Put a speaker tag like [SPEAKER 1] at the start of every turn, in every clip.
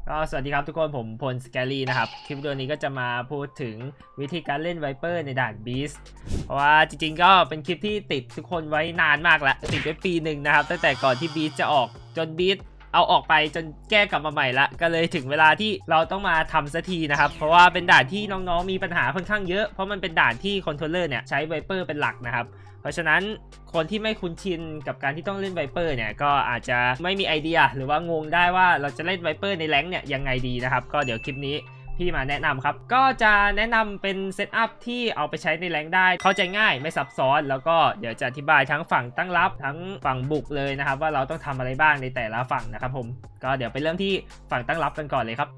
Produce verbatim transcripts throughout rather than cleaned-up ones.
[SPEAKER 1] ก็สวัสดีครับทุกคนผมพลสแกลี่นะครับคลิปวิดีโอนี้ก็จะมาพูดถึงวิธีการเล่นไวเปอร์ในด่านบีสเพราะว่าจริงๆก็เป็นคลิปที่ติดทุกคนไว้นานมากแล้วติดไว้ปีหนึ่งนะครับตั้งแต่ก่อนที่บีสจะออกจนบีสเอาออกไปจนแก้กลับมาใหม่ละก็เลยถึงเวลาที่เราต้องมาทำสักทีนะครับเพราะว่าเป็นด่านที่น้องๆมีปัญหาค่อนข้างเยอะเพราะมันเป็นด่านที่คอนโทรลเลอร์เนี่ยใช้ไวเปอร์เป็นหลักนะครับเพราะฉะนั้นคนที่ไม่คุ้นชินกับการที่ต้องเล่นไวเปอร์เนี่ยก็อาจจะไม่มีไอเดียหรือว่างงได้ว่าเราจะเล่นไวเปอร์ในแรงค์เนี่ยยังไงดีนะครับก็เดี๋ยวคลิปนี้พี่มาแนะนำครับก็จะแนะนำเป็นเซตอัพที่เอาไปใช้ในแรงค์ได้เข้าใจง่ายไม่ซับซ้อนแล้วก็เดี๋ยวจะอธิบายทั้งฝั่งตั้งรับทั้งฝั่งบุกเลยนะครับว่าเราต้องทำอะไรบ้างในแต่ละฝั่งนะครับผมก็เดี๋ยวไปเริ่มที่ฝั่งตั้งรับกันก่อนเลยครับ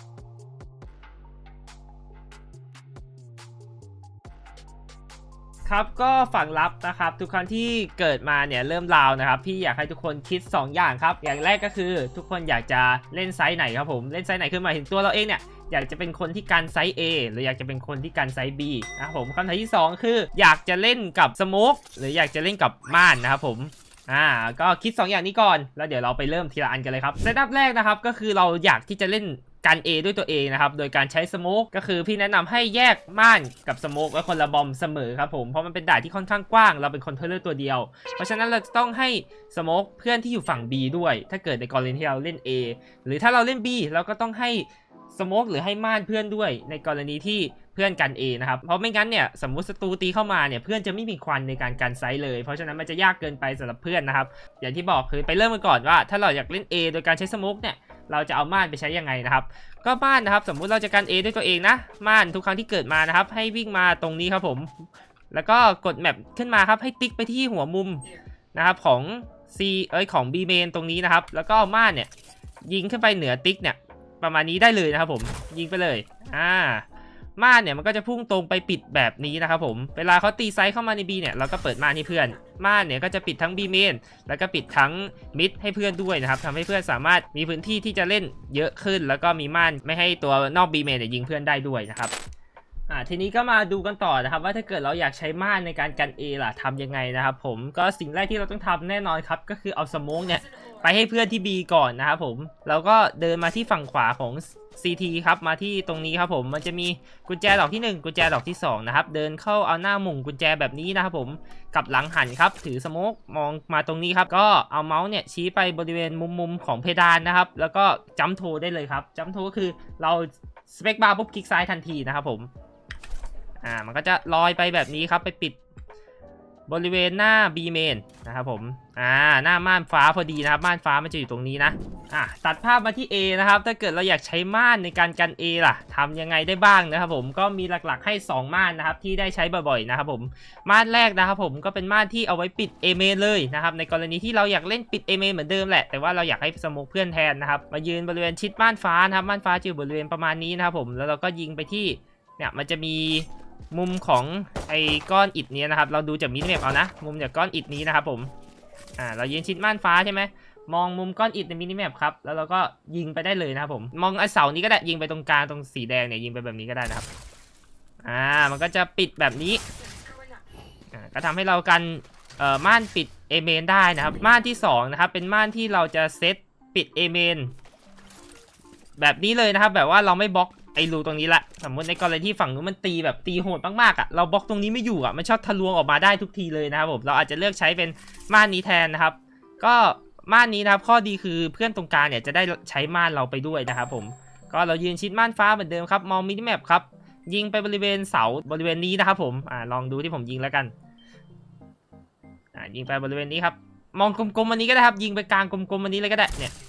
[SPEAKER 1] ครับก็ฝั่งลับนะครับทุกครั้งที่เกิดมาเนี่ยเริ่มราวนะครับพี่อยากให้ทุกคนคิดสองอย่างครับอย่างแรกก็คือทุกคนอยากจะเล่นไซส์ไหนครับผมเล่นไซส์ไหนคือหมายถึงตัวเราเองเนี่ยอยากจะเป็นคนที่กันไซส์ A หรืออยากจะเป็นคนที่กันไซส์ B นะครับผมคำถามที่สองคืออยากจะเล่นกับสโมกหรืออยากจะเล่นกับม่านนะครับผมอ่าก็คิดสองอย่างนี้ก่อนแล้วเดี๋ยวเราไปเริ่มทีละอันกันเลยครับเซตอัพแรกนะครับก็คือเราอยากที่จะเล่นกัน A ด้วยตัวเองนะครับโดยการใช้สโมกก็คือพี่แนะนำให้แยกม่านกับสโมกไว้คนละบอมเสมอครับผมเพราะมันเป็นด่านที่ค่อนข้างกว้างเราเป็นคอนโทรลเลอร์ตัวเดียวเพราะฉะนั้นเราจะต้องให้สโมกเพื่อนที่อยู่ฝั่ง B ด้วยถ้าเกิดในกรณีที่เราเล่น A หรือถ้าเราเล่น B เราก็ต้องให้สโมกหรือให้ม่านเพื่อนด้วยในกรณีที่เพื่อนกัน A นะครับเพราะไม่งั้นเนี่ยสมมุติศัตรูตีเข้ามาเนี่ยเพื่อนจะไม่มีควันในการกันไซส์เลยเพราะฉะนั้นมันจะยากเกินไปสำหรับเพื่อนนะครับอย่างที่บอกคือไปเริ่มกันก่อนว่าถ้าเราอยากเล่น A โดยการใช้สโมกเนี่ยเราจะเอาม่านไปใช้ยังไงนะครับก็ม่านนะครับสมมุติเราจะกัน A ด้วยตัวเองนะม่านทุกครั้งที่เกิดมานะครับให้วิ่งมาตรงนี้ครับผมแล้วก็กดแมปขึ้นมาครับให้ติ๊กไปที่หัวมุมนะครับของ C เอ้ยของ B main ตรงนี้นะครับแล้วก็ม่านเนี่ยยิงขึ้นไปเหนือติ๊กเนี่ยประมาณนี้ได้เลยนะครับผมยิงไปเลยอ่าม่านเนี่ยมันก็จะพุ่งตรงไปปิดแบบนี้นะครับผมเวลาเขาตีไซส์เข้ามาใน B เนี่ยเราก็เปิดม่านให้เพื่อนม่านเนี่ยก็จะปิดทั้ง B main แล้วก็ปิดทั้ง mid ให้เพื่อนด้วยนะครับทำให้เพื่อนสามารถมีพื้นที่ที่จะเล่นเยอะขึ้นแล้วก็มีม่านไม่ให้ตัวนอก B main เนี่ยยิงเพื่อนได้ด้วยนะครับอ่าทีนี้ก็มาดูกันต่อนะครับว่าถ้าเกิดเราอยากใช้ม่านในการกัน A ล่ะทำยังไงนะครับผมก็สิ่งแรกที่เราต้องทำแน่นอนครับก็คือเอาสโมกเนี่ยไปให้เพื่อนที่ B ก่อนนะครับผมแล้วก็เดินมาที่ฝั่งขวาของ ซี ที ครับมาที่ตรงนี้ครับผมมันจะมีกุญแจดอกที่หนึ่งกุญแจดอกที่สองนะครับเดินเข้าเอาหน้าหมุนกุญแจแบบนี้นะครับผมกับหลังหันครับถือสโมกมองมาตรงนี้ครับก็เอาเมาส์เนี่ยชี้ไปบริเวณมุมๆของเพดานนะครับแล้วก็จัมป์โทได้เลยครับจัมป์โทก็คือเราสเปคบาร์ปุ๊บคลิกซ้ายทันทีนะครับผมอ่ามันก็จะลอยไปแบบนี้ครับไปปิดบริเวณหน้า B main นะครับผมอ่าหน้าม่านฟ้าพอดีนะครับม่านฟ้ามันจะอยู่ตรงนี้นะอ่ะตัดภาพมาที่ A นะครับถ้าเกิดเราอยากใช้ม่านในการกัน A ล่ะทำยังไงได้บ้างนะครับผมก็มีหลักๆให้สองม่านนะครับที่ได้ใช้บ่อยๆนะครับผมม่านแรกนะครับผมก็เป็นม่านที่เอาไว้ปิด A main เลยนะครับในกรณีที่เราอยากเล่นปิด A main เหมือนเดิมแหละแต่ว่าเราอยากให้สโมกเพื่อนแทนนะครับมายืนบริเวณชิดม่านฟ้านะครับม่านฟ้าจะอยู่บริเวณประมาณนี้นะครับผมแล้วเราก็ยิงไปที่เนี่ยมันจะมีมุมของไอ้ก้อนอิฐนี้นะครับเราดูจากมินิแมปเอานะมุมจากก้อนอิฐนี้นะครับผมอ่าเรายืนชิดม่านฟ้าใช่ไหมมองมุมก้อนอิฐในมินิแมปครับแล้วเราก็ยิงไปได้เลยนะครับผมมองไอ้เสานี้ก็ได้ยิงไปตรงกลางตรงสีแดงเนี่ยยิงไปแบบนี้ก็ได้นะครับอ่ามันก็จะปิดแบบนี้อ่าก็ทำให้เรากันเอ่อม่านปิด A main ได้นะครับม่านที่สองนะครับเป็นม่านที่เราจะเซตปิด A main แบบนี้เลยนะครับแบบว่าเราไม่บล็อกไอ้รูตรงนี้ละสมมติในกรณีที่ฝั่งนู้นมันตีแบบตีโหดมากๆอ่ะเราบล็อกตรงนี้ไม่อยู่อ่ะมันชอบทะลวงออกมาได้ทุกทีเลยนะครับผมเราอาจจะเลือกใช้เป็นม่านนี้แทนนะครับก็ม่านนี้นะครับข้อดีคือเพื่อนตรงกลางเนี่ยจะได้ใช้ม่านเราไปด้วยนะครับผมก็เรายืนชิดม่านฟ้าเหมือนเดิมครับมองมินิแมปครับยิงไปบริเวณเสาบริเวณนี้นะครับผมอ่าลองดูที่ผมยิงแล้วกันอ่ายิงไปบริเวณนี้ครับมองกลมๆอันนี้ก็ได้ครับยิงไปกลางกลมๆอันนี้เลยก็ได้เนี่ย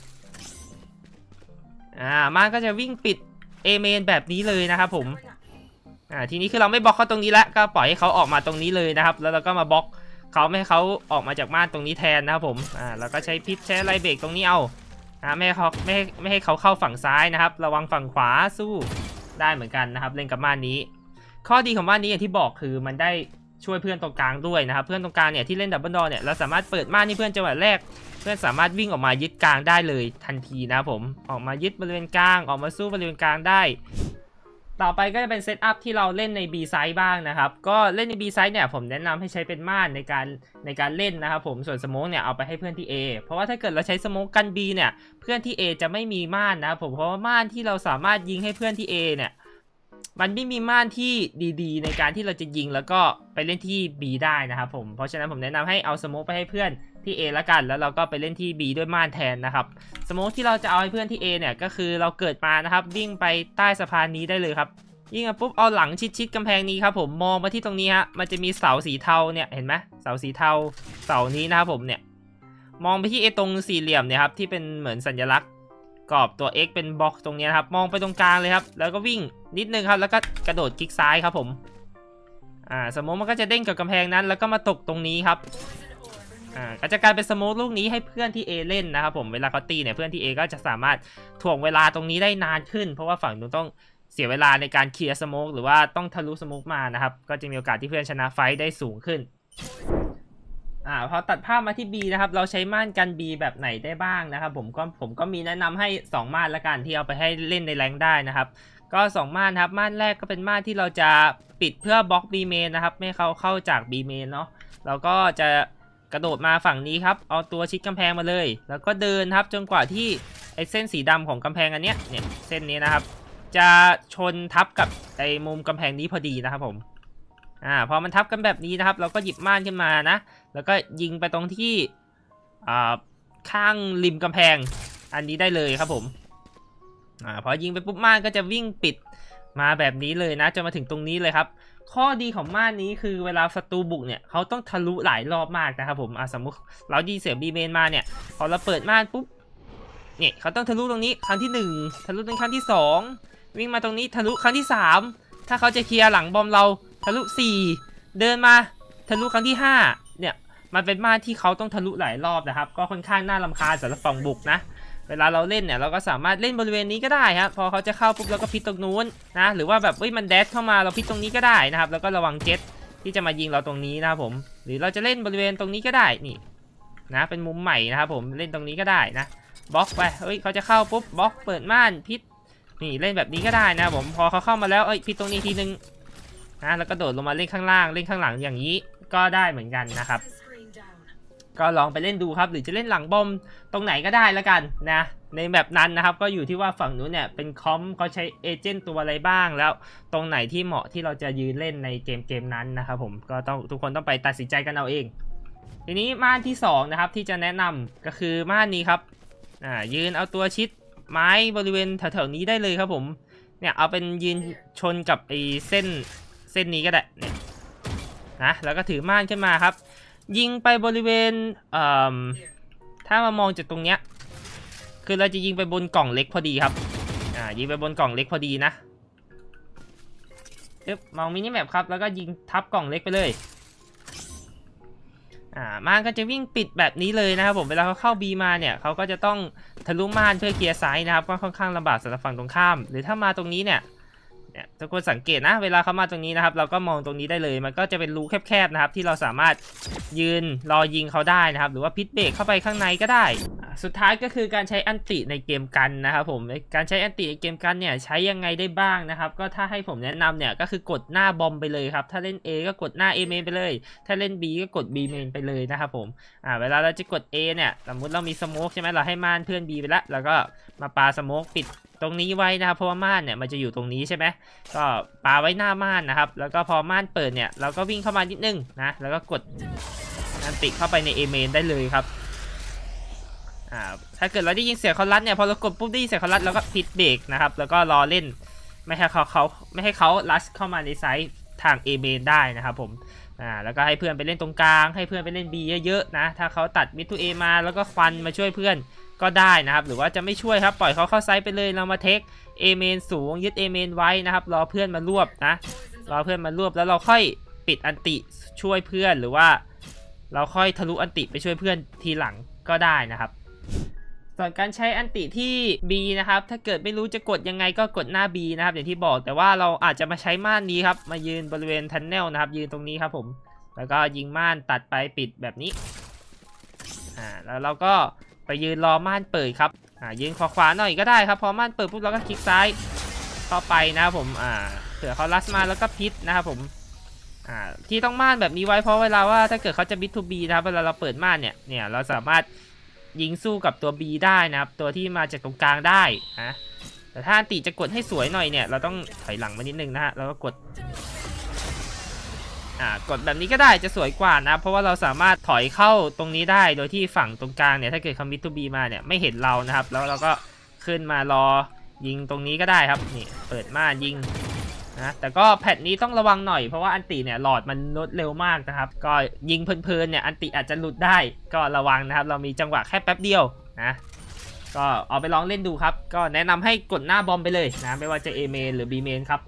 [SPEAKER 1] อ่าม่านก็จะวิ่งปิดA main แบบนี้เลยนะครับผมอ่าทีนี้คือเราไม่บล็อกเขาตรงนี้แล้วก็ปล่อยให้เขาออกมาตรงนี้เลยนะครับแล้วเราก็มาบล็อกเขาไม่ให้เขาออกมาจากม่านตรงนี้แทนนะครับผมอ่าแล้วก็ใช้พิษใช้อะไรเบรกตรงนี้เอาอ่าไม่ให้เขาไม่ให้ไม่ให้เขาเข้าฝั่งซ้ายนะครับระวังฝั่งขวาสู้ได้เหมือนกันนะครับเล่นกับม่านนี้ข้อดีของม่านนี้อย่างที่บอกคือมันได้ช่วยเพื่อนตรงกลางด้วยนะครับเพื่อนตรงกลางเนี่ยที่เล่นดับเบิลดอร์เนี่ยเราสามารถเปิดม่านให้เพื่อนจังหวะแรกเพื่อนสามารถวิ่งออกมายึดกลางได้เลยทันทีนะครับผมออกมายึดบริเวณกลางออกมาสู้บริเวณกลางได้ต่อไปก็จะเป็นเซตอัพที่เราเล่นใน B side บ้างนะครับก็เล่นใน B side เนี่ยผมแนะนำให้ใช้เป็นม่านในการในการเล่นนะครับผมส่วนสโมกเนี่ยเอาไปให้เพื่อนที่ A เพราะว่าถ้าเกิดเราใช้สโมกกัน B เนี่ยเพื่อนที่ A จะไม่มีม่านนะครับผมเพราะว่าม่านที่เราสามารถยิงให้เพื่อนที่ A เนี่ยมันไม่มีม่านที่ดีๆในการที่เราจะยิงแล้วก็ไปเล่นที่ B ได้นะครับผมเพราะฉะนั้นผมแนะนำให้เอาสโมกไปให้เพื่อนที่ A ละกันแล้วเราก็ไปเล่นที่ B ด้วยม่านแทนนะครับสโมกที่เราจะเอาให้เพื่อนที่ A เนี่ยก็คือเราเกิดมานะครับวิ่งไปใต้สะพานนี้ได้เลยครับยิงอ่ะปุ๊บเอาหลังชิดๆกำแพงนี้ครับผมมองมาที่ตรงนี้ฮะมันจะมีเสาสีเทาเนี่ยเห็นไหมเสาสีเทาเสานี้นะครับผมเนี่ยมองไปที่ไอ้ตรงสี่เหลี่ยมเนี่ยครับที่เป็นเหมือนสัญลักษณ์กรอบตัว X เป็นบล็อกตรงนี้ครับมองไปตรงกลางเลยครับแล้วก็วิ่งนิดนึงครับแล้วก็กระโดดคลิกซ้ายครับผมอ่าสโมกมันก็จะเด้งกับกำแพงนั้นแล้วก็มาตกตรงนี้ครับอ่าก็จะกลายเป็นสโมกลูกนี้ให้เพื่อนที่ A เล่นนะครับผมเวลาเขาตีเนี่ยเพื่อนที่ A ก็จะสามารถถ่วงเวลาตรงนี้ได้นานขึ้นเพราะว่าฝั่งนู้นต้องเสียเวลาในการเคลียร์สโมกหรือว่าต้องทะลุสโมกมานะครับก็จะมีโอกาสที่เพื่อนชนะไฟท์ได้สูงขึ้นอ่าพอตัดภาพมาที่ B นะครับเราใช้ม่านกัน B แบบไหนได้บ้างนะครับผมก็ผมก็มีแนะนำให้สองม่านละกันที่เอาไปให้เล่นในแรงได้นะครับก็สองม่านครับม่านแรกก็เป็นม่านที่เราจะปิดเพื่อบล็อก B main นะครับไม่เขาเข้าจาก B main เนาะเราก็จะกระโดดมาฝั่งนี้ครับเอาตัวชิดกำแพงมาเลยแล้วก็เดินครับจนกว่าที่ไอ้เส้นสีดำของกำแพงอันเนี้ยเนี่ยเส้นนี้นะครับจะชนทับกับไอ้มุมกำแพงนี้พอดีนะครับผมอ่าพอมันทับกันแบบนี้นะครับเราก็หยิบม่านขึ้นมานะแล้วก็ยิงไปตรงที่อ่าข้างริมกำแพงอันนี้ได้เลยครับผมอ่าพอยิงไปปุ๊บม่านก็จะวิ่งปิดมาแบบนี้เลยนะจนมาถึงตรงนี้เลยครับข้อดีของม่านนี้คือเวลาศัตรูบุกเนี่ยเขาต้องทะลุหลายรอบมากนะครับผมอ่าสมมติเรายิงเสียงบีเมนมาเนี่ยพอเราเปิดม่านปุ๊บเนี่ยเขาต้องทะลุตรงนี้ครั้งที่หนึ่งทะลุตรงครั้งที่สองวิ่งมาตรงนี้ทะลุครั้งที่สามถ้าเขาจะเคลียร์หลังบอมเราทะลุสี่เดินมาทะลุครั้งที่ห้าเนี่ยมันเป็นม่านที่เขาต้องทะลุหลายรอบนะครับก็ค่อนข้างน่ารำคาญสำหรับฝั่งบุกนะเวลาเราเล่นเนี่ยเราก็สามารถเล่นบริเวณนี้ก็ได้ครับพอเขาจะเข้าปุ๊บเราก็พิษตรงนู้นนะหรือว่าแบบเฮ้ยมันแดชเข้ามาเราพิษตรงนี้ก็ได้นะครับแล้วก็ระวังเจ็ตที่จะมายิงเราตรงนี้นะครับผมหรือเราจะเล่นบริเวณตรงนี้ก็ได้นี่นะเป็นมุมใหม่นะครับผมเล่นตรงนี้ก็ได้นะบล็อกไปเฮ้ยเขาจะเข้าปุ๊บบล็อกเปิดม่านพิษนี่เล่นแบบนี้ก็ได้นะผมพอเขาเข้ามาแล้วเอ้ยพิษตรงนี้ทีนึงนะแล้วก็โดดลงมาเล่นข้างล่างเล่นข้างหลังอย่างนี้ก็ได้เหมือนกันนะครับก็ลองไปเล่นดูครับหรือจะเล่นหลังบอมตรงไหนก็ได้แล้วกันนะในแบบนั้นนะครับก็อยู่ที่ว่าฝั่งนู้นเนี่ยเป็นคอมเขาใช้เอเจนต์ตัวอะไรบ้างแล้วตรงไหนที่เหมาะที่เราจะยืนเล่นในเกมเกมนั้นนะครับผมก็ต้องทุกคนต้องไปตัดสินใจกันเอาเองทีนี้ม่านที่สองนะครับที่จะแนะนำก็คือม่านนี้ครับอ่ายืนเอาตัวชิดไม้บริเวณแถวๆนี้ได้เลยครับผมเนี่ยเอาเป็นยืนชนกับไอ้เส้นเส้นนี้ก็ได้เนี่ยนะแล้วก็ถือม่านขึ้นมาครับยิงไปบริเวณถ้ามามองจากตรงเนี้ยคือเราจะยิงไปบนกล่องเล็กพอดีครับอ่ายิงไปบนกล่องเล็กพอดีนะปึ๊บมองมินิแมปครับแล้วก็ยิงทับกล่องเล็กไปเลยอ่าม่านก็จะวิ่งปิดแบบนี้เลยนะครับผมเวลาเขาเข้า B มาเนี่ยเขาก็จะต้องทะลุม่านเพื่อเคลียร์ไซส์นะครับก็ค่อนข้างลำบากสำหรับฝั่งตรงข้ามหรือถ้ามาตรงนี้เนี่ยทุกคนสังเกตนะเวลาเขามาตรงนี้นะครับเราก็มองตรงนี้ได้เลยมันก็จะเป็นรูแคบๆนะครับที่เราสามารถยืนรอยิงเขาได้นะครับหรือว่าพิษเบรกเข้าไปข้างในก็ได้สุดท้ายก็คือการใช้อันติในเกมกันนะครับผมการใช้อันติในเกมกันเนี่ยใช้ยังไงได้บ้างนะครับก็ถ้าให้ผมแนะนำเนี่ยก็คือกดหน้าบอมไปเลยครับถ้าเล่น A ก็กดหน้า A main ไปเลยถ้าเล่น B ก็กด B main ไปเลยนะครับผมอ่าเวลาเราจะกด A เนี่ยสมมติเรามีสโมกใช่ไหมเราให้ม่านเพื่อน B ไปแล้วแล้วก็มาปาสโมกปิดตรงนี้ไว้นะครับเพราะว่าม่านเนี่ยมันจะอยู่ตรงนี้ใช่ไหมก็ปาไว้หน้าม่านนะครับแล้วก็พอม่านเปิดเนี่ยเราก็วิ่งเข้ามานิดนึงนะแล้วก็กดอันติเข้าไปใน A main ได้เลยครับอ่าถ้าเกิดเราได้ยินเสียงเขาลัดเนี่ยพอเรากดปุ๊บได้ยินเสียงเขาลัดเราก็พิดเบรกนะครับแล้วก็รอเล่นไม่ให้เขาเขาไม่ให้เขาลัดเข้ามาในไซส์ทาง A main ได้นะครับผมอ่าแล้วก็ให้เพื่อนไปเล่นตรงกลางให้เพื่อนไปเล่น B เยอะๆนะถ้าเขาตัดมิดทู A มาแล้วก็ควันมาช่วยเพื่อนก็ได้นะครับหรือว่าจะไม่ช่วยครับปล่อยเขาเข้าไซส์ไปเลยเรามาเทค A main สูงยึด A main ไว้นะครับรอเพื่อนมารวบนะรอเพื่อนมารวบแล้วเราค่อยปิดอันติช่วยเพื่อนหรือว่าเราค่อยทะลุอันติไปช่วยเพื่อนทีหลังก็ได้นะครับส่วนการใช้อันติที่ B นะครับถ้าเกิดไม่รู้จะกดยังไงก็กดหน้า B นะครับอย่างที่บอกแต่ว่าเราอาจจะมาใช้ม่านนี้ครับมายืนบริเวณทันเนลนะครับยืนตรงนี้ครับผมแล้วก็ยิงม่านตัดไปปิดแบบนี้อ่าแล้วเราก็ไปยืนรอม่านเปิดครับอ่ายืนขวาขวาหน่อยก็ได้ครับพอม่านเปิดปุ๊บเราก็คลิกซ้ายเข้าไปนะครับผมอ่าเผื่อเขาลัสมาแล้วก็พิษนะครับผมอ่าที่ต้องม่านแบบนี้ไว้เพราะเวลาว่าถ้าเกิดเขาจะบิททูบีนะครับเวลาเราเปิดม่านเนี่ยเนี่ยเราสามารถยิงสู้กับตัว B ได้นะครับตัวที่มาจากตรงกลางได้นะแต่ถ้าอันติจะกดให้สวยหน่อยเนี่ยเราต้องถอยหลังมานิดนึงนะฮะแล้วก็กดอ่ากดแบบนี้ก็ได้จะสวยกว่านะเพราะว่าเราสามารถถอยเข้าตรงนี้ได้โดยที่ฝั่งตรงกลางเนี่ยถ้าเกิดเขาบิททูบีมาเนี่ยไม่เห็นเรานะครับแล้วเราก็ขึ้นมารอยิงตรงนี้ก็ได้ครับนี่เปิดม่านยิงนะแต่ก็แพทนี้ต้องระวังหน่อยเพราะว่าอันติเนี่ยหลอดมันลดเร็วมากนะครับก็ยิงเพลินๆเนี่ยอันติอาจจะหลุดได้ก็ระวังนะครับเรามีจังหวะแค่แป๊บเดียวนะก็เอาไปลองเล่นดูครับก็แนะนำให้กดหน้าบอมไปเลยนะไม่ว่าจะ A เมนหรือ B เมนครับ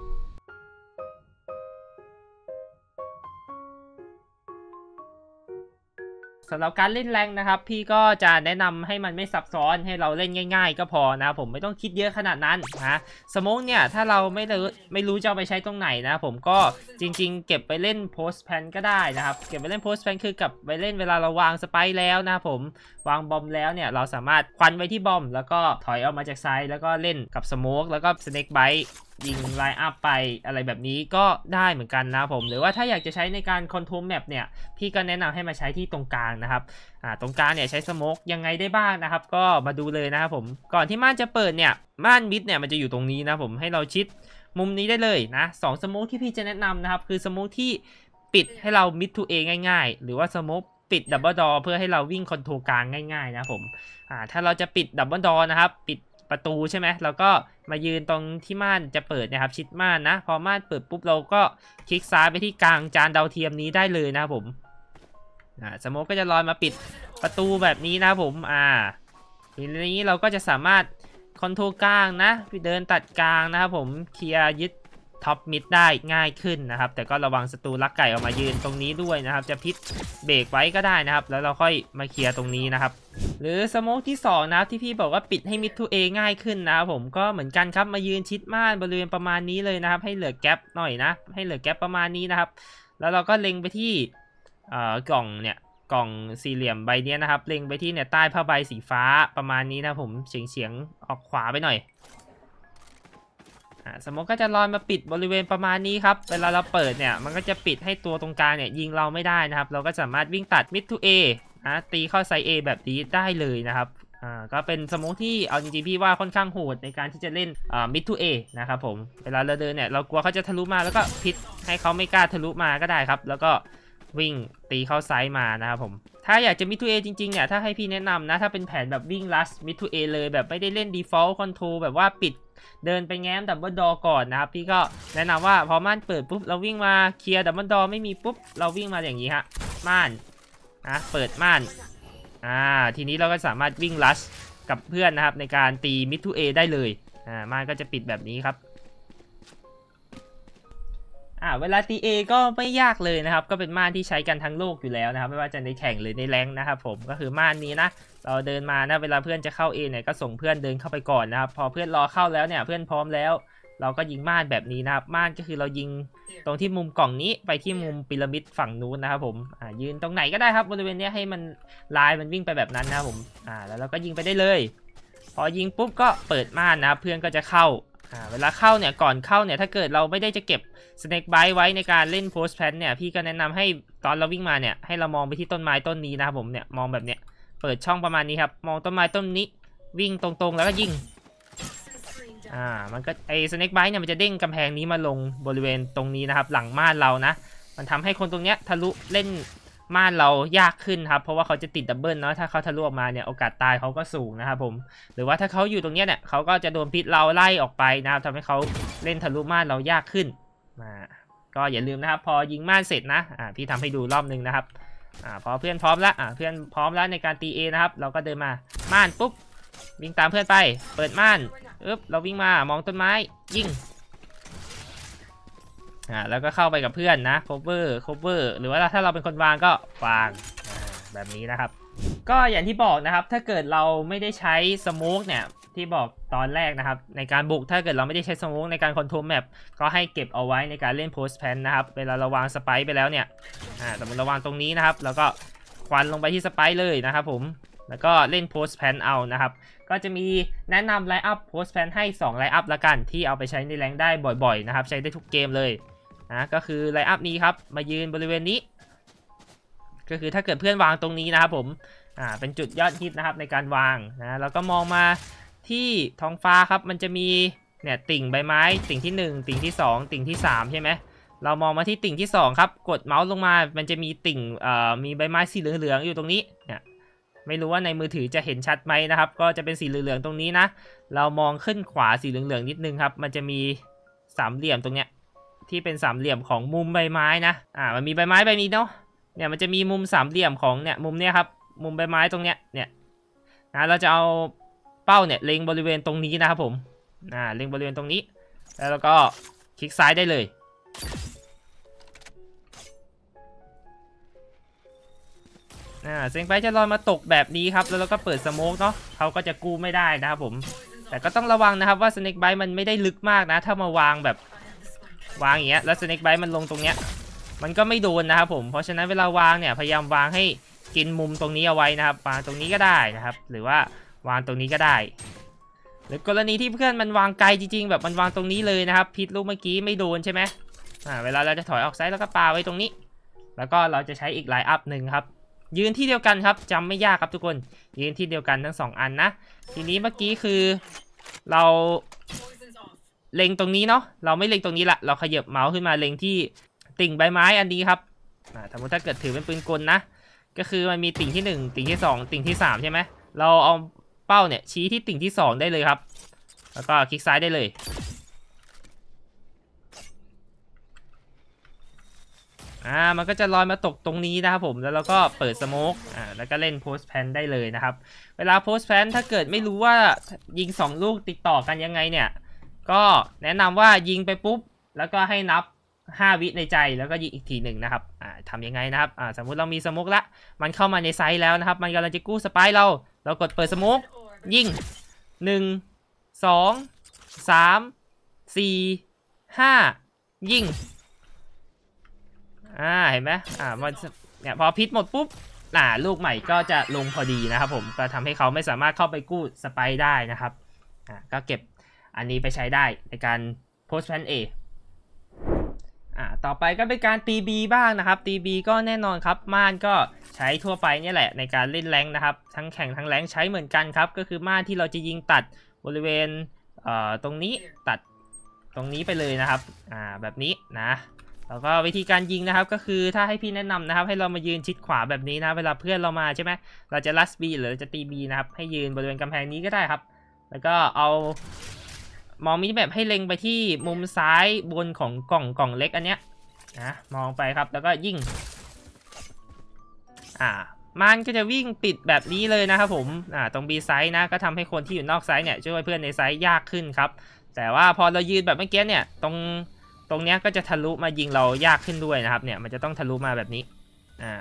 [SPEAKER 1] สำหรับการเล่นแรงนะครับพี่ก็จะแนะนำให้มันไม่ซับซ้อนให้เราเล่นง่ายๆก็พอนะผมไม่ต้องคิดเยอะขนาดนั้นนะสโมกเนี่ยถ้าเราไม่รู้ไม่รู้จะเอาไปใช้ตรงไหนนะผมก็จริงๆเก็บไปเล่นโพสต์แพนก็ได้นะครับเก็บไปเล่นโพสต์แพนคือกับไปเล่นเวลาเราวางสไปร์แล้วนะผมวางบอมแล้วเนี่ยเราสามารถควันไว้ที่บอมแล้วก็ถอยออกมาจากไซด์แล้วก็เล่นกับสโมกแล้วก็สเน็กไบต์ยิงไลน์อัพไปอะไรแบบนี้ก็ได้เหมือนกันนะผมหรือว่าถ้าอยากจะใช้ในการคอนโทรลแมปเนี่ยพี่ก็แนะนำให้มาใช้ที่ตรงกลางนะครับอ่าตรงกลางเนี่ยใช้สโมกยังไงได้บ้างนะครับก็มาดูเลยนะครับผมก่อนที่ม่านจะเปิดเนี่ยม่านมิดเนี่ยมันจะอยู่ตรงนี้นะผมให้เราชิดมุมนี้ได้เลยนะสองสโมกที่พี่จะแนะนำนะครับคือสโมกที่ปิดให้เรามิดทูเอง่ายๆหรือว่าสโมกปิดดับเบิลดอเพื่อให้เราวิ่งคอนโทรลกลางง่ายๆนะผมอ่าถ้าเราจะปิดดับเบิลดอนะครับปิดประตูใช่ไหมเราก็มายืนตรงที่ม่านจะเปิดนะครับชิดม่านนะพอม่านเปิดปุ๊บเราก็คลิกซ้ายไปที่กลางจานดาวเทียมนี้ได้เลยนะครับผมอ่าสโมกก็จะลอยมาปิดประตูแบบนี้นะผมอ่าทีนี้เราก็จะสามารถคอนโทรลกลางนะเดินตัดกลางนะครับผมเคลียร์ยึดท็อปมิดได้ง่ายขึ้นนะครับแต่ก็ระวังศัตรูลักไก่ออกมายืนตรงนี้ด้วยนะครับจะพิษเบรกไว้ก็ได้นะครับแล้วเราค่อยมาเคลียร์ตรงนี้นะครับหรือสโมกที่สองนะครับที่พี่บอกว่าปิดให้มิดทูเอง่ายขึ้นนะครับผมก็เหมือนกันครับมายืนชิดม่านบริเวณประมาณนี้เลยนะครับให้เหลือแกลบหน่อยนะให้เหลือแกลบประมาณนี้นะครับแล้วเราก็เล็งไปที่กล่องเนี่ยกล่องสี่เหลี่ยมใบนี้นะครับเล็งไปที่เนี่ยใต้ผ้าใบสีฟ้าประมาณนี้นะผมเฉียงเฉียงออกขวาไปหน่อยสโมกก็จะลอยมาปิดบริเวณประมาณนี้ครับเวลาเราเปิดเนี่ยมันก็จะปิดให้ตัวตรงกลางเนี่ยยิงเราไม่ได้นะครับเราก็สามารถวิ่งตัดมิดทูเอนะตีเข้าไซ A แบบนี้ได้เลยนะครับอ่าก็เป็นสโมกที่เอาจริงๆพี่ว่าค่อนข้างโหดในการที่จะเล่นอ่ามิดทูเอนะครับผมเวลาเราเดินเนี่ยเรากลัวเขาจะทะลุมาแล้วก็พิษให้เขาไม่กล้าทะลุมาก็ได้ครับแล้วก็วิ่งตีเข้าไซส์มานะครับผมถ้าอยากจะมิดทูเอจริงๆเนี่ยถ้าให้พี่แนะนำนะถ้าเป็นแผนแบบวิ่งลัสมิดทูเอเลยแบบไม่ได้เล่น default control แบบว่าปิดเดินไปแง้มดับเบิลดอก่อนนะครับพี่ก็แนะนำว่าพอม่านเปิดปุ๊บเราวิ่งมาเคลียร์ดับเบิลดอไม่มีปุ๊บเราวิ่งมาอย่างนี้ฮะม่านนะเปิดม่านอ่าทีนี้เราก็สามารถวิ่งลัชกับเพื่อนนะครับในการตีมิดทูเอได้เลยอ่าม่านก็จะปิดแบบนี้ครับอ่าเวลาตี A ก็ไม่ยากเลยนะครับก็เป็นม่านที่ใช้กันทั้งโลกอยู่แล้วนะครับไม่ว่าจะในแข่งหรือในแรงนะครับผมก็คือม่านนี้นะเราเดินมานะเวลาเพื่อนจะเข้า A เนี่ยก็ส่งเพื่อนเดินเข้าไปก่อนนะครับพอเพื่อนรอเข้าแล้วเนี่ยเพื่อนพร้อมแล้วเราก็ยิงม่านแบบนี้นะครับม่านก็คือเรายิงตรงที่มุมกล่องนี้ไปที่มุมพีระมิดฝั่งนู้นนะครับผมอ่ายืนตรงไหนก็ได้ครับบริเวณนี้ให้มันลายมันวิ่งไปแบบนั้นนะครับผมอ่าแล้วเราก็ยิงไปได้เลยพอยิงปุ๊บก็เปิดม่านนะครับเพื่อนก็จะเข้าอ่าเวลาเข้าเนี่ยก่อนเข้าเนี่ยถ้าเกิดเราไม่ได้จะเก็บสเน็กไบต์ไว้ในการเล่นโพสต์แพนเนี่ยพี่ก็แนะนำให้ตอนเราวิ่งมาเนี่ยให้เรามองไปที่ต้นไม้ต้นนี้นะครับผมเนี่ยมองแบบเนี้ยเปิดช่องประมาณนี้ครับมองต้นไม้ต้นนี้วิ่งตรงๆแล้วก็ยิงอ่ามันก็ไอสเน็กไบต์เนี่ยมันจะเด้งกำแพงนี้มาลงบริเวณตรงนี้นะครับหลังม่านเรานะมันทำให้คนตรงเนี้ยทะลุเล่นม่านเรายากขึ้นครับเพราะว่าเขาจะติดดับเบิลเนาะถ้าเขาทะลุออกมาเนี่ยโอกาสตายเขาก็สูงนะครับผมหรือว่าถ้าเขาอยู่ตรงเนี้ยเนี่ยเขาก็จะโดนพิษเราไล่ออกไปนะครับทำให้เขาเล่นทะลุม่านเรายากขึ้นอ่าก็อย่าลืมนะครับพอยิงม่านเสร็จนะอ่าพี่ทำให้ดูรอบนึงนะครับอ่าพอเพื่อนพร้อมแล้วอ่าเพื่อนพร้อมแล้วในการตี A นะครับเราก็เดินมาม่านปุ๊บวิ่งตามเพื่อนไปเปิดม่านอึ๊บเราวิ่งมามองต้นไม้ยิงอ่าแล้วก็เข้าไปกับเพื่อนนะ cover cover หรือว่าถ้าเราเป็นคนวางก็วางอ่าแบบนี้นะครับก็อย่างที่บอกนะครับถ้าเกิดเราไม่ได้ใช้สโมกเนี่ยที่บอกตอนแรกนะครับในการบุกถ้าเกิดเราไม่ได้ใช้สโมกในการคอนโทรลแมปก็ให้เก็บเอาไว้ในการเล่นโพสต์แพนนะครับเวลาเราวางสไปร์ไปแล้วเนี่ยอ่าสมมติเราวางตรงนี้นะครับแล้วก็ควันลงไปที่สไปร์เลยนะครับผมแล้วก็เล่นโพสแพนเอานะครับก็จะมีแนะนำไลน์อัพโพสแพนให้สองไลน์อัพละกันที่เอาไปใช้ในแรงได้บ่อยๆนะครับใช้ได้ทุกเกมเลยนะก็คือไลน์อัพนี้ครับมายืนบริเวณนี้ก็คือถ้าเกิดเพื่อนวางตรงนี้นะครับผมอ่าเป็นจุดยอดฮิตนะครับในการวางนะแล้วก็มองมาที่ท้องฟ้าครับมันจะมีเนี่ยติ่งใบไม้ติ่งที่หนึ่งติ่งที่สองติ่งที่สามใช่ไหมเรามองมาที่ติ่งที่สองครับกดเมาส์ลงมามันจะมีติ่งเอ่อมีใบไม้สีเหลืองๆอยู่ตรงนี้เนี่ยไม่รู้ว่าในมือถือจะเห็นชัดไหมนะครับก็จะเป็นสีเหลืองๆตรงนี้นะเรามองขึ้นขวาสีเหลืองๆนิดนึงครับมันจะมีสามเหลี่ยมตรงเนี้ยที่เป็นสามเหลี่ยมของมุมใบไม้นะอ่ามันมีใบไม้ใบนี้เนาะเนี่ยมันจะมีมุมสามเหลี่ยมของเนี่ยมุมเนี้ยครับมุมใบไม้ตรงเนี้ยเนี่ยนะเราจะเอาเป้าเนี่ยเล็งบริเวณตรงนี้นะครับผมอ่าเล็งบริเวณตรงนี้แล้วเราก็คลิกซ้ายได้เลยอ่าเซ็งไปจะลอยมาตกแบบนี้ครับแล้วเราก็เปิดสโมกเนาะเขาก็จะกู้ไม่ได้นะครับผมแต่ก็ต้องระวังนะครับว่าสเน็กไบต์มันไม่ได้ลึกมากนะถ้ามาวางแบบวางอย่างเงี้ยแล้วสเน็กไบต์มันลงตรงเนี้ยมันก็ไม่โดนนะครับผมเพราะฉะนั้นเวลาวางเนี่ยพยายามวางให้กินมุมตรงนี้เอาไว้นะครับวางตรงนี้ก็ได้นะครับหรือว่าวางตรงนี้ก็ได้หรือกรณีที่เพื่อนมันวางไกลจริงๆแบบมันวางตรงนี้เลยนะครับพิษลูกเมื่อกี้ไม่โดนใช่ไหมอ่าเวลาเราจะถอยออกซ้ายแล้วก็ปาไว้ตรงนี้แล้วก็เราจะใช้อีกไลน์อัพหนึ่งครับยืนที่เดียวกันครับจำไม่ยากครับทุกคนยืนที่เดียวกันทั้งสองอันนะทีนี้เมื่อกี้คือเราเล็งตรงนี้เนาะเราไม่เล็งตรงนี้ละเราขยับเมาส์ขึ้นมาเล็งที่ติ่งใบไม้อันนี้ครับสมมติถ้าเกิดถือเป็นปืนกลนะก็คือมันมีติ่งที่หนึ่งติ่งที่สองติ่งที่สามใช่ไหมเราเอาเป้าเนี่ยชี้ที่ติ่งที่สองได้เลยครับแล้วก็คลิกซ้ายได้เลยอ่ามันก็จะลอยมาตกตรงนี้นะครับผมแล้วเราก็เปิดสโมกอ่าแล้วก็เล่นโพสแพนได้เลยนะครับเวลาโพสแพนถ้าเกิดไม่รู้ว่ายิงสองลูกติดต่อกันยังไงเนี่ยก็แนะนำว่ายิงไปปุ๊บแล้วก็ให้นับห้าวิในใจแล้วก็ยิงอีกทีหนึ่งนะครับอ่าทำยังไงนะครับอ่าสมมุติเรามีสโมกละมันเข้ามาในไซส์แล้วนะครับมันกำลังจะกู้สไปร์เราเรากดเปิดสโมกยิงหนึ่งสองสามสี่ห้ายิงอ่าเห็นไหมอ่ามันเนี่ยพอพิษหมดปุ๊บอ่าลูกใหม่ก็จะลงพอดีนะครับผมก็ทำให้เขาไม่สามารถเข้าไปกู้สไปร์ได้นะครับอ่าก็เก็บอันนี้ไปใช้ได้ในการโพสแพนเออ่าต่อไปก็เป็นการตี B บ้างนะครับตี B ก็แน่นอนครับม่านก็ใช้ทั่วไปนี่แหละในการเล่นแรงนะครับทั้งแข่งทั้งแรงใช้เหมือนกันครับก็คือม่านที่เราจะยิงตัดบริเวณเอ่อตรงนี้ตัดตรงนี้ไปเลยนะครับอ่าแบบนี้นะแล้วก็วิธีการยิงนะครับก็คือถ้าให้พี่แนะนำนะครับให้เรามายืนชิดขวาแบบนี้นะเวลาเพื่อนเรามาใช่ไหมเราจะลัส B หรือจะตี B นะครับให้ยืนบริเวณกำแพงนี้ก็ได้ครับแล้วก็เอามองมินิแมปให้เล็งไปที่มุมซ้ายบนของกล่องกล่องเล็กอันเนี้ยนะมองไปครับแล้วก็ยิงอ่ามันก็จะวิ่งปิดแบบนี้เลยนะครับผมอ่าตรง B ไซส์นะก็ทำให้คนที่อยู่นอกไซส์เนี่ยช่วยเพื่อนในไซส์ยากขึ้นครับแต่ว่าพอเรายืนแบบเมื่อกี้เนี่ยตรงตรงเนี้ยก็จะทะลุมายิงเรายากขึ้นด้วยนะครับเนี่ยมันจะต้องทะลุมาแบบนี้อ่า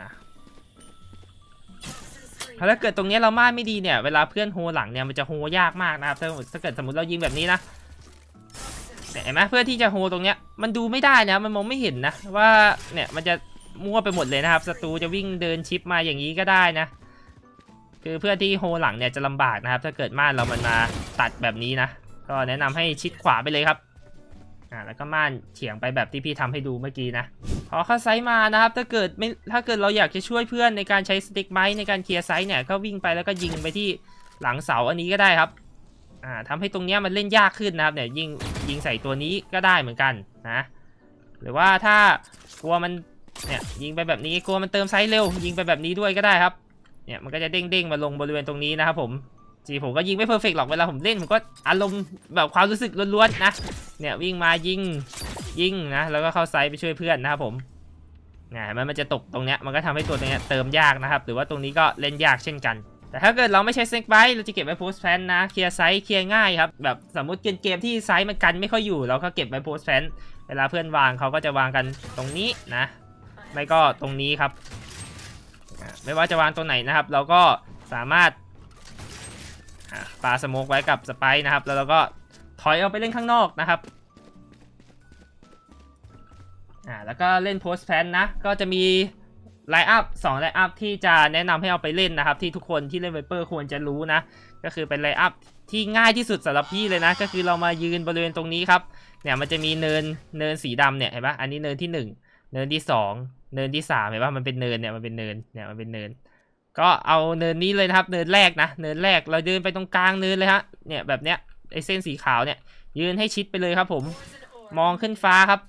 [SPEAKER 1] ถ้าเกิดตรงนี้เราม่านไม่ดีเนี่ยเวลาเพื่อนโฮหลังเนี่ยมันจะโฮยากมากนะครับถ้าเกิดสมมติเรายิงแบบนี้นะเห็นไหมเพื่อที่จะโฮตรงเนี้ยมันดูไม่ได้นะมันมองไม่เห็นนะว่าเนี่ยมันจะมั่วไปหมดเลยนะครับศัตรูจะวิ่งเดินชิปมาอย่างนี้ก็ได้นะคือเพื่อที่โฮหลังเนี่ยจะลำบากนะครับถ้าเกิดม่านเรามันมาตัดแบบนี้นะก็แนะนำให้ชิดขวาไปเลยครับอ่าแล้วก็ม่านเฉียงไปแบบที่พี่ทำให้ดูเมื่อกี้นะพอเข้าไซส์มานะครับถ้าเกิดไม่ถ้าเกิดเราอยากจะช่วยเพื่อนในการใช้สติ๊กไม้ในการเคลียร์ไซส์เนี่ยก็วิ่งไปแล้วก็ยิงไปที่หลังเสาอันนี้ก็ได้ครับอ่าทำให้ตรงนี้มันเล่นยากขึ้นนะครับเนี่ยยิงยิงใส่ตัวนี้ก็ได้เหมือนกันนะหรือว่าถ้ากลัวมันเนี่ยยิงไปแบบนี้กลัวมันเติมไซส์เร็วยิงไปแบบนี้ด้วยก็ได้ครับเนี่ยมันก็จะเด้งๆมาลงบริเวณตรงนี้นะครับผมจีผมก็ยิงไม่เพอร์เฟกต์หรอกเวลาผมเล่นผมก็อารมณ์แบบความรู้สึกล้วนๆนะเนี่ยวิ่งมายิงยิงนะแล้วก็เข้าไซส์ไปช่วยเพื่อนนะครับผมเนี่ยมันมันจะตกตรงเนี้ยมันก็ทำให้ตัวเนี้ยเติมยากนะครับหรือว่าตรงนี้ก็เล่นยากเช่นกันแต่ถ้าเกิดเราไม่ใช้เซ็กไบต์เราจะเก็บไว้โพสแพนนะเคลียร์ไซส์เคลียร์ง่ายครับแบบสมมติเกมเกมที่ไซส์มันกันไม่ค่อยอยู่เราก็เก็บไว้โพสแพนเวลาเพื่อนวางเขาก็จะวางกันตรงนี้นะไม่ก็ตรงนี้ครับไม่ว่าจะวางตัวไหนนะครับเราก็สามารถปาสโมกไว้กับสไปร์นะครับแล้วเราก็ถอยออกไปเล่นข้างนอกนะครับอ่าแล้วก็เล่นโพสแพนนะก็จะมีไลน์อัพสองไลน์อัพที่จะแนะนำให้เอาไปเล่นนะครับที่ทุกคนที่เล่นไวเปอร์ควรจะรู้นะก็คือเป็นไลน์อัพที่ง่ายที่สุดสำหรับพี่เลยนะก็คือเรามายืนบริเวณตรงนี้ครับเนี่ยมันจะมีเนินเนินสีดำเนี่ยเห็นปะอันนี้เนินที่หนึ่งเนินที่สองเนินที่สามเห็นปะมันเป็นเนินเนี่ยมันเป็นเนินเนี่ยมันเป็นเนินก็เอาเนินนี้เลยนะครับเนินแรกนะเนินแรกเราเดินไปตรงกลางเนินเลยฮะเนี่ยแบบเนี้ยไอเส้นสีขาวเนี่ยยืนให้ชิดไปเลยครับผมมองขึ้นฟ้าครับ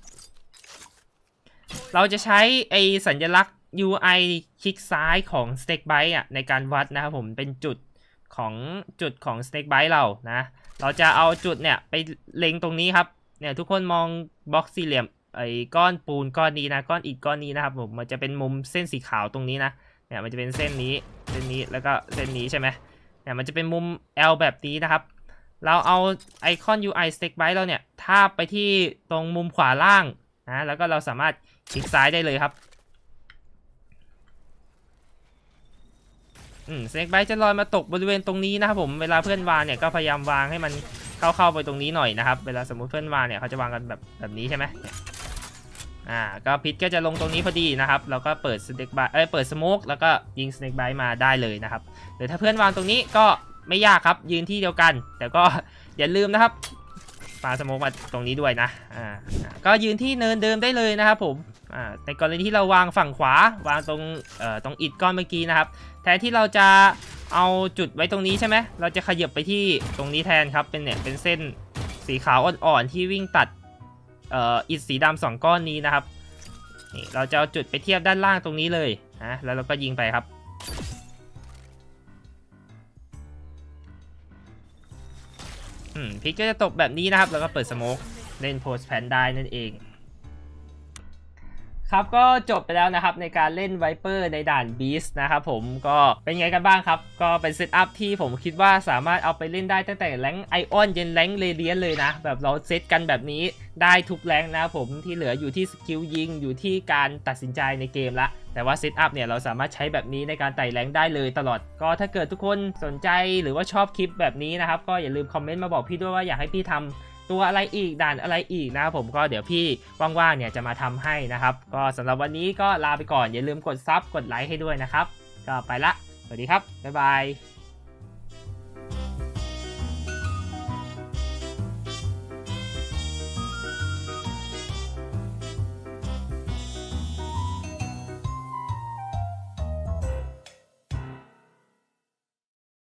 [SPEAKER 1] เราจะใช้ไอสัญลักษณ์ ยู ไอ คลิกซ้ายของ Snake Bite อ่ะในการวัดนะครับผมเป็นจุดของจุดของ Snake Bite เรานะเราจะเอาจุดเนี่ยไปเล็งตรงนี้ครับเนี่ยทุกคนมองบล็อกสี่เหลี่ยมไอ้ก้อนปูนก้อนนี้นะก้อนอิฐก้อนนี้นะครับผมมันจะเป็นมุมเส้นสีขาวตรงนี้นะเนี่ยมันจะเป็นเส้นนี้เส้นนี้แล้วก็เส้นนี้ใช่ไหมเนี่ยมันจะเป็นมุม L แบบนี้นะครับเราเอาไอคอน ยู ไอ Snake Bite เราเนี่ยทาบไปที่ตรงมุมขวาล่างนะแล้วก็เราสามารถคลิกซ้ายได้เลยครับอืม Snake Bite จะลอยมาตกบริเวณตรงนี้นะครับผมเวลาเพื่อนวางเนี่ยก็พยายามวางให้มันเข้าเข้าไปตรงนี้หน่อยนะครับเวลาสมมุติเพื่อนวางเนี่ยเขาจะวางกันแบบแบบนี้ใช่ไหมอ่าก็พิษก็จะลงตรงนี้พอดีนะครับเราก็เปิด Snake Bite เอ้ยเปิดสโมกแล้วก็ยิง Snake Bite มาได้เลยนะครับหรือถ้าเพื่อนวางตรงนี้ก็ไม่ยากครับยืนที่เดียวกันแต่ก็อย่าลืมนะครับปาสโมกมาตรงนี้ด้วยนะอ่าก็ยืนที่เนินเดิมได้เลยนะครับผมอ่าในกรณีที่เราวางฝั่งขวาวางตรงเอ่อตรงอิฐก้อนเมื่อกี้นะครับแทนที่เราจะเอาจุดไว้ตรงนี้ใช่ไหมเราจะขยับไปที่ตรงนี้แทนครับเป็นเนี่ยเป็นเส้นสีขาวอ่อนๆที่วิ่งตัดเอ่ออิฐสีดำสองก้อนนี้นะครับนี่เราจะเอาจุดไปเทียบด้านล่างตรงนี้เลยนะแล้วเราก็ยิงไปครับอืมพิกก็จะตกแบบนี้นะครับแล้วก็เปิดสโมกเล่นโพสแพนได้นั่นเองครับก็จบไปแล้วนะครับในการเล่นไวเปอร์ในด่าน Beast นะครับผมก็เป็นไงกันบ้างครับก็เป็นเซตอัพที่ผมคิดว่าสามารถเอาไปเล่นได้ตั้งแต่แรงไอออนเย็นแรงเรเดียนเลยนะแบบเราเซตกันแบบนี้ได้ทุกแรงนะครับผมที่เหลืออยู่ที่สกิลยิงอยู่ที่การตัดสินใจในเกมละแต่ว่าเซตอัพเนี่ยเราสามารถใช้แบบนี้ในการไต่แรงได้เลยตลอดก็ถ้าเกิดทุกคนสนใจหรือว่าชอบคลิปแบบนี้นะครับก็อย่าลืมคอมเมนต์มาบอกพี่ด้วยว่าอยากให้พี่ทำตัวอะไรอีกด่านอะไรอีกนะครับผมก็เดี๋ยวพี่ว่างๆเนี่ยจะมาทำให้นะครับก็สำหรับวันนี้ก็ลาไปก่อนอย่าลืมกดซับกดไลค์ให้ด้วยนะครับก็ไปละสวัสดีครับบ๊ายบาย